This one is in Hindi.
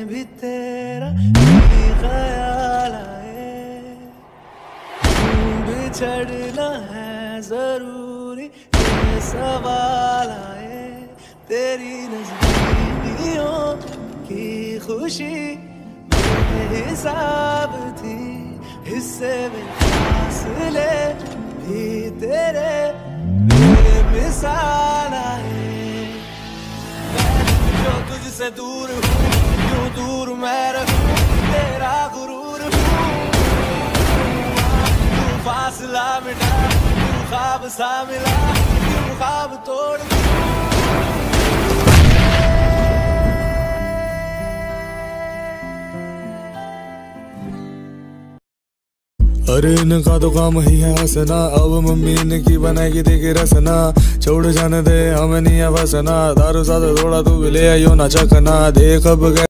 भी तेरा ही ख्याल आए, बिछड़ना है जरूरी ये सवाल आए, तेरी नजदीकियों की खुशी बेहिसाब थी, हिस्से में फासले भी तेरे बेमिसाल आए। मैं जो तुझसे दूर हूँ, यूं दूर मैं रहूँ, तेरा गुरूर हूँ, तू फासला मिटा, तू ख्वाब सा मिला, तू ख्वाब तोड़ दूँ। अरे इनका तो काम ही है हंसना, अब मम्मी इनकी बनाएगी देखे रसना, छोड़ जाने दे हमें नहीं है फसना, दारू साथ थोड़ा तू भी ले आयो ना चखना, देख अब